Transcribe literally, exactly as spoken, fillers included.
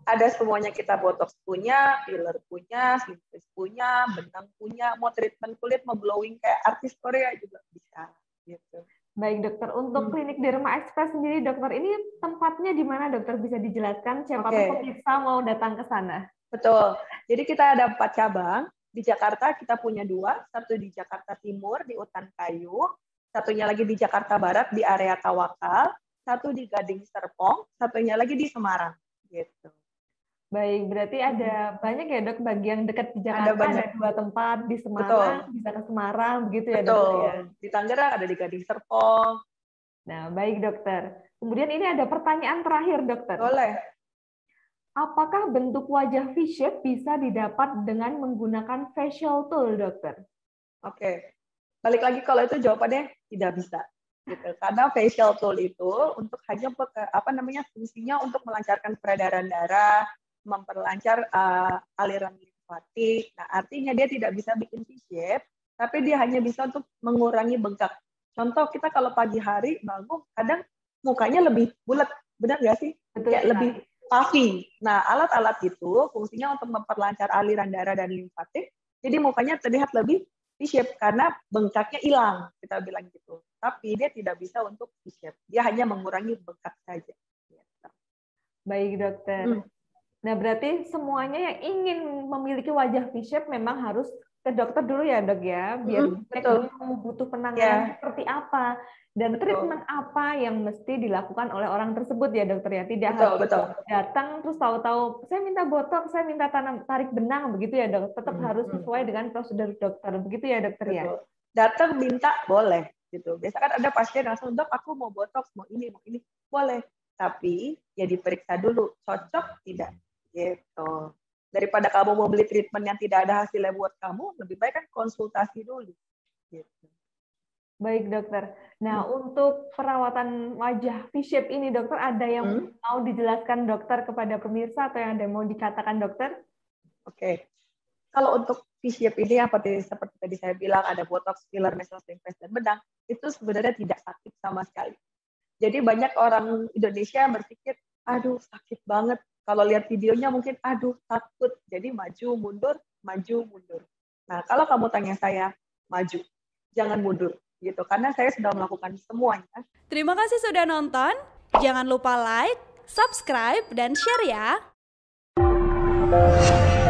ada semuanya, kita botox punya, filler punya, sleeveless punya, benang punya, mau treatment kulit, mau glowing kayak artis Korea juga bisa gitu. Baik dokter, untuk Hmm. klinik Derma Express sendiri dokter, ini tempatnya di mana dokter, bisa dijelaskan siapa Oke. pemirsa mau datang ke sana? Betul, jadi kita ada empat cabang. Di Jakarta kita punya dua, satu di Jakarta Timur di Utan Kayu, satunya lagi di Jakarta Barat di area Tawakal, satu di Gading Serpong, satunya lagi di Semarang gitu. Baik, berarti ada banyak ya dok, bagian dekat di Jakarta Ada banyak. ada dua tempat, di Semarang, Betul. bisa ke Semarang, begitu ya dokter Betul. ya? Di Tangerang ada di Gading Serpong. Nah, baik dokter. Kemudian ini ada pertanyaan terakhir dokter. Boleh. Apakah bentuk wajah V-shape bisa didapat dengan menggunakan facial tool dokter? Oke. Balik lagi, kalau itu jawabannya tidak bisa. Gitu. Karena facial tool itu untuk hanya apa namanya fungsinya untuk melancarkan peredaran darah, memperlancar uh, aliran limfatik. Nah, artinya dia tidak bisa bikin V-shape, tapi dia hanya bisa untuk mengurangi bengkak. Contoh, kita kalau pagi hari bangun, kadang mukanya lebih bulat, benar nggak sih? Betul. Kayak lebih puffy. Nah, alat-alat itu fungsinya untuk memperlancar aliran darah dan limfatik, jadi mukanya terlihat lebih V-shape karena bengkaknya hilang, kita bilang gitu. Tapi dia tidak bisa untuk V-shape, dia hanya mengurangi bengkak saja. Baik dokter. Hmm. Nah, berarti semuanya yang ingin memiliki wajah V-shape memang harus ke dokter dulu ya dok ya, biar hmm, cek betul. dulu butuh penanganan yeah. seperti apa dan betul. treatment apa yang mesti dilakukan oleh orang tersebut ya dokter ya. Tidak betul, harus betul. datang terus tahu-tahu saya minta botox, saya minta tanam tarik benang begitu ya dok. Tetap hmm. harus sesuai dengan prosedur dokter begitu ya dokter betul. ya. Datang minta boleh gitu. Biasa kan ada pasien langsung, dok aku mau botox, mau ini, mau ini, boleh. Tapi ya diperiksa dulu cocok tidak. Gitu. Daripada kamu mau beli treatment yang tidak ada hasilnya buat kamu, lebih baik kan konsultasi dulu. Gitu. Baik dokter. Nah hmm. untuk perawatan wajah V-shape ini dokter, ada yang hmm. mau dijelaskan dokter kepada pemirsa atau yang ada yang mau dikatakan dokter? Oke. Kalau untuk V-shape ini yang seperti, seperti tadi saya bilang, ada botox, filler, mesolimfes, dan benang, itu sebenarnya tidak sakit sama sekali. Jadi banyak orang Indonesia yang berpikir, aduh sakit banget. Kalau lihat videonya mungkin, aduh takut. Jadi maju, mundur, maju, mundur. Nah, kalau kamu tanya saya, maju. Jangan mundur. Gitu. Karena saya sudah melakukan semuanya. Terima kasih sudah nonton. Jangan lupa like, subscribe, dan share ya.